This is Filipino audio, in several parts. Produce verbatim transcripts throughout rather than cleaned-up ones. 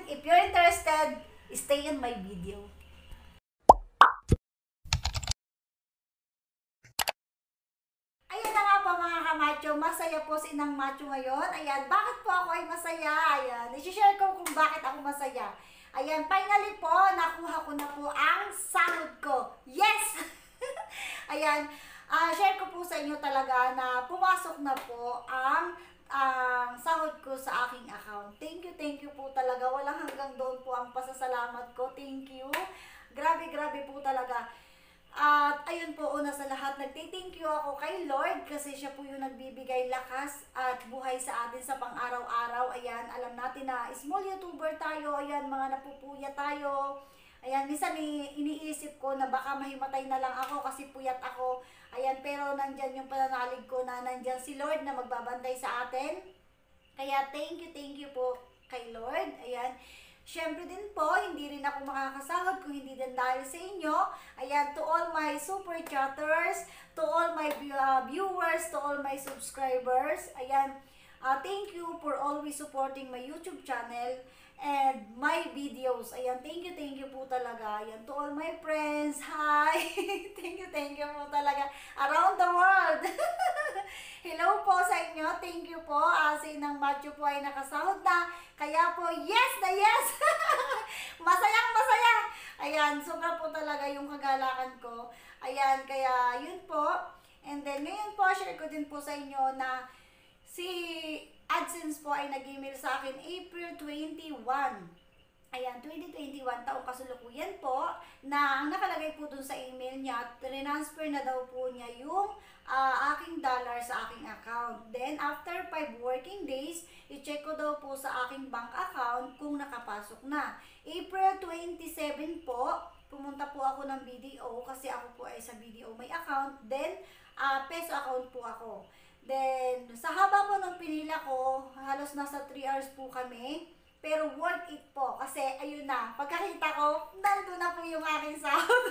if you're interested, stay in my video. Ayan na nga po mga kamacho, masaya po si Inang Macho ngayon. Ayan, bakit po ako ay masaya? Ayan, i-share ko kung bakit ako masaya. Ayan, finally po, nakuha ko na po ang sahod ko. Yes! Ayan, uh, share ko po sa inyo talaga na pumasok na po ang ang sahod ko sa aking account. Thank you, thank you po talaga. Walang hanggang doon po ang pasasalamat ko. Thank you. Grabe, grabe po talaga. At ayun po, una sa lahat, nagtithank you ako kay Lord kasi siya po yung nagbibigay lakas at buhay sa atin sa pang-araw-araw. Ayan, alam natin na small YouTuber tayo. Ayan, mga napupuya tayo. Ayan, minsan iniisip ko na baka mahimatay na lang ako kasi puyat ako. Ayan, pero nandyan yung pananalig ko na nandyan si Lord na magbabantay sa atin. Kaya thank you, thank you po kay Lord. Ayan. Siyempre din po, hindi rin ako makakasahod kung hindi din dahil sa inyo. Ayan, to all my super chatters, to all my uh, viewers, to all my subscribers. Ayan, uh, thank you for always supporting my YouTube channel and my videos. Ayan, thank you, thank you po talaga. Ayan, to all my friends, hi! Thank you, thank you po talaga. Around the world! Hello po sa inyo, thank you po. Uh, si Inang Macho po ay nakasahod na. Kaya po, yes na yes! Masayang masaya! Ayan, sobra po talaga yung kagalakan ko. Ayan, kaya yun po. And then, ngayon po, share ko din po sa inyo na si AdSense po ay nag-email sa akin April twenty-first. Ayan, twenty twenty-one, taong kasulukuyan po, na ang nakalagay po dun sa email niya, transfer na daw po niya yung uh, aking dollar sa aking account. Then, after five working days, i-check ko daw po sa aking bank account kung nakapasok na. April twenty-seven po, pumunta po ako ng B D O kasi ako po ay sa B D O may account. Then, uh, peso account po ako. Then, sa haba po ng pinila ko, halos nasa three hours po kami. Pero worth it po. Kasi, ayun na, pagkakita ko, nandun na po yung aking sahod.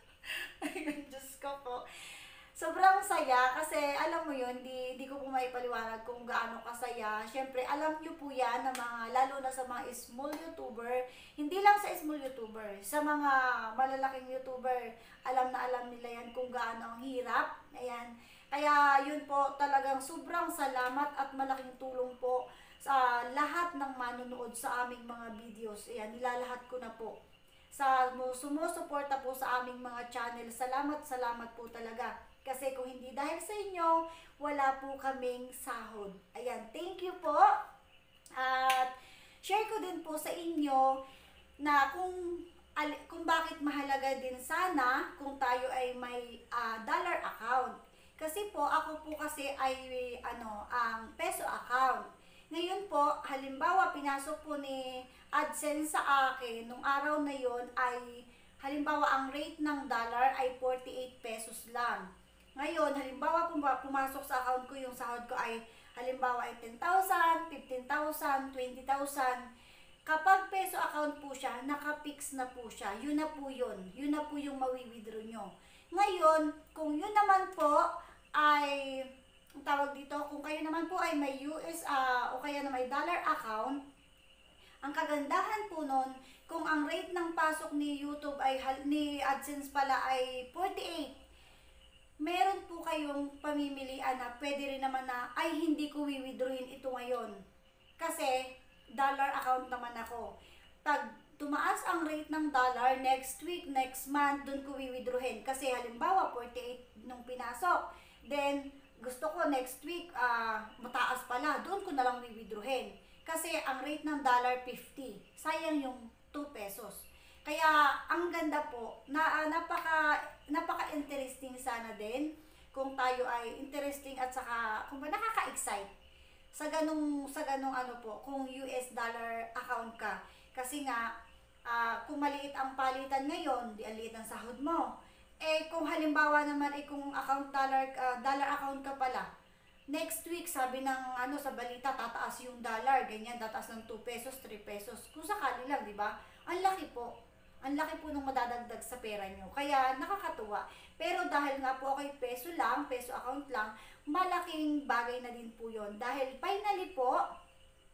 Ayun, Diyos ko po. Sobrang saya kasi, alam mo yun, di, di ko po maipaliwanag kung gaano kasaya. Siyempre, alam nyo po yan, na mga, lalo na sa mga small YouTuber, hindi lang sa small YouTuber, sa mga malalaking YouTuber, alam na alam nila yan kung gaano ang hirap. Ayan. Kaya yun po, talagang sobrang salamat at malaking tulong po sa lahat ng manonood sa aming mga videos. Ayan, nilalahat ko na po. Sa sumusuporta po sa aming mga channel, salamat, salamat po talaga. Kasi kung hindi dahil sa inyo, wala po kaming sahod. Ayan, thank you po. At share ko din po sa inyo na kung kung bakit mahalaga din sana kung tayo ay may uh, dollar account. Kasi po, ako po kasi ay ano, ang peso account. Ngayon po, halimbawa, pinasok po ni AdSense sa akin, nung araw na yon ay, halimbawa, ang rate ng dollar ay forty-eight pesos lang. Ngayon, halimbawa, pumasok sa account ko, yung sahod ko ay, halimbawa, ay ten thousand, fifteen thousand, twenty thousand. Kapag peso account po siya, nakapix na po siya. Yun na po yun. Yun na po yung mawi-withdraw nyo. Ngayon, kung yun naman po, ay, ang tawag dito, kung kayo naman po ay may U S uh, o kaya na may dollar account, ang kagandahan po nun, kung ang rate ng pasok ni YouTube ay, ni AdSense pala ay forty-eight, meron po kayong pamimilian na pwede rin naman na, ay hindi ko wiwithdrawin ito ngayon. Kasi, dollar account naman ako. Pag tumaas ang rate ng dollar, next week, next month, dun ko wiwithdrawin. Kasi halimbawa, forty-eight nung pinasok. Then, gusto ko next week, uh, mataas pala, doon ko na lang wiwithdrawin. Kasi ang rate ng dollar fifty, sayang yung two pesos. Kaya, ang ganda po, na, uh, napaka, napaka-interesting sana din, kung tayo ay interesting at saka, kung ba nakaka-excite, sa ganung, sa ganung ano po, kung U S dollar account ka. Kasi nga, uh, kung maliit ang palitan ngayon, di ang liit ang sahod mo. Eh, kung halimbawa naman, eh, kung account dollar, uh, dollar account ka pala, next week, sabi ng, ano, sa balita, tataas yung dollar, ganyan, tataas ng two pesos, three pesos, kung sakali lang, di ba? Ang laki po. Ang laki po nung madadagdag sa pera nyo. Kaya, nakakatuwa. Pero dahil nga po okay, peso lang, peso account lang, malaking bagay na din po yon. Dahil finally po,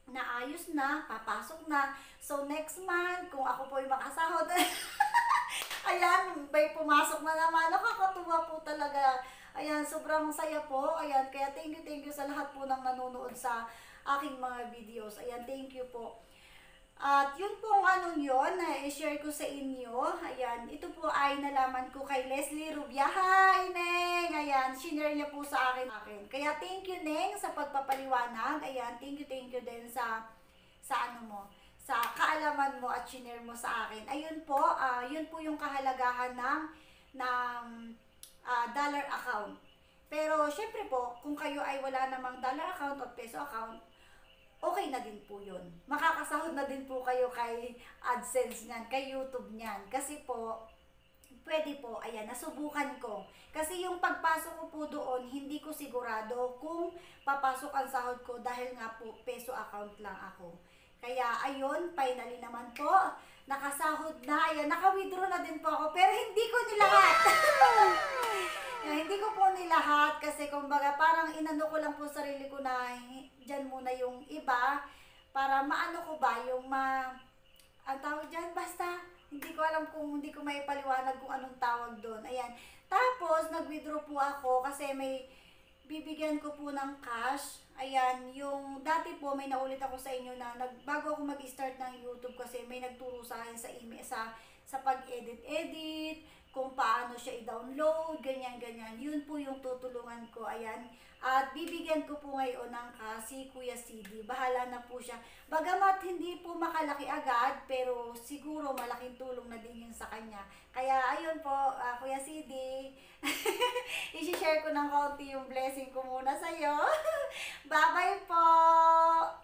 naayos na, papasok na. So next month, kung ako po ay makasahod, ayan, may pumasok na naman. Nakakatuwa po talaga. Ayan, sobrang saya po. Ayan, kaya thank you, thank you sa lahat po ng nanonood sa aking mga videos. Ayan, thank you po. At yun pong anong yun na i-share ko sa inyo. Ayan, ito po ay nalaman ko kay Leslie Rubia. Hi, Neng! Ayan, shinare niya po sa akin. akin. Kaya thank you, Neng, sa pagpapaliwanag. Ayan, thank you, thank you din sa, sa ano mo, sa kaalaman mo at shinare mo sa akin. Ayun po, uh, yun po yung kahalagahan ng, ng uh, dollar account. Pero, syempre po, kung kayo ay wala namang dollar account o peso account, okay na din po yun. Makakasahod na din po kayo kay AdSense niyan, kay YouTube niyan. Kasi po, pwede po, ayan, nasubukan ko. Kasi yung pagpasok ko po doon, hindi ko sigurado kung papasok ang sahod ko dahil nga po peso account lang ako. Kaya ayun, finally naman po, nakasahod na, ayan, naka-withdraw na din po ako, pero hindi ko nilahat. Hindi ko po nilahat kasi kumbaga parang inano ko lang po sarili ko na dyan muna yung iba para maano ko ba yung ma ang tawag dyan, basta hindi ko alam kung hindi ko maipaliwanag kung anong tawag doon. Ayan. Tapos nag-withdraw po ako kasi may bibigyan ko po ng cash. Ayan, yung dati po may naulit ako sa inyo na nag, bago ako mag-start ng YouTube kasi may nagturo sa akin sa email sa sa pag-edit-edit, kung paano siya i-download, ganyan-ganyan. Yun po yung tutulungan ko. Ayan. At bibigyan ko po ngayon ng kasi Kuya C D. Bahala na po siya. Bagamat hindi po makalaki agad, pero siguro malaking tulong na din yun sa kanya. Kaya ayun po, uh, Kuya C D, i-share ko ng konti yung blessing ko muna sa'yo. Bye-bye po!